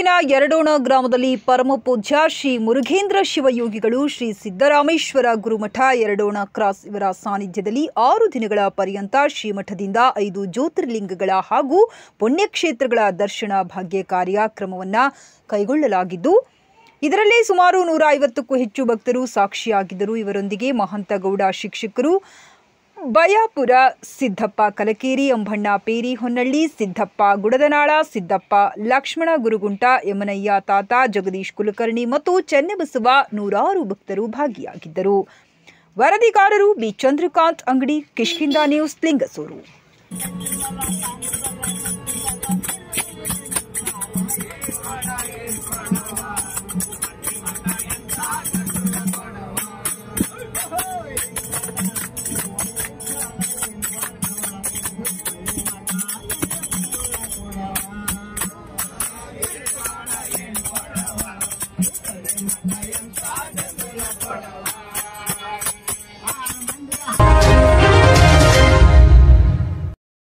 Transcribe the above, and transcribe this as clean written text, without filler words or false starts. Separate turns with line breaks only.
ತಾಲೂಕಿನ ಯರಡೋಣ ಗ್ರಾಮದಲ್ಲಿ ಪರಮಪೂಜ್ಯ ಶ್ರೀ ಮುರುಘೇಂದ್ರ ಶಿವಯೋಗಿಗಳು ಶ್ರೀ ಸಿದ್ದರಾಮೇಶ್ವರ ಗುರುಮಠ ಯರಡೋಣ ಕ್ರಾಸ್ ಇವರ ಸಾನ್ನಿಧ್ಯದಲ್ಲಿ 6 ದಿನಗಳ ಪರ್ಯಂತ ಶ್ರೀಮಠದಿಂದ 5 ಜ್ಯೋತಿರ್ಲಿಂಗಗಳ ಹಾಗೂ ಪುಣ್ಯಕ್ಷೇತ್ರಗಳ ದರ್ಶನ ಭಾಗ್ಯ ಕಾರ್ಯಕ್ರಮವನ್ನು ಕೈಗೊಳ್ಳಲಾಗಿದ್ದು ಇದರಲ್ಲಿ ಸುಮಾರು 150ಕ್ಕೂ ಹೆಚ್ಚು ಭಕ್ತರು ಸಾಕ್ಷಿಯಾಗಿದ್ದರು. ಇವರೊಂದಿಗೆ ಮಹಂತಗೌಡ ಶಿಕ್ಷಕರು, ಬಯಾಪುರ ಸಿದ್ದಪ್ಪ ಕಲಕೇರಿ, ಅಂಬಣ್ಣ ಪೇರಿ ಹೊನ್ನಳ್ಳಿ, ಸಿದ್ದಪ್ಪ ಗುಡದನಾಳ, ಸಿದ್ದಪ್ಪ ಲಕ್ಷ್ಮಣ ಗುರುಗುಂಟ, ಯಮನಯ್ಯ ತಾತ, ಜಗದೀಶ್ ಕುಲಕರ್ಣಿ ಮತ್ತು ಚೆನ್ನಬಸವ ನೂರಾರು ಭಕ್ತರು ಭಾಗಿಯಾಗಿದ್ದರು. ವರದಿಗಾರರು ಬಿ ಚಂದ್ರಕಾಂತ್ ಅಂಗಡಿ, ಕಿಷ್ಕಿಂಧ ನ್ಯೂಸ್, ಲಿಂಗಸೂರು.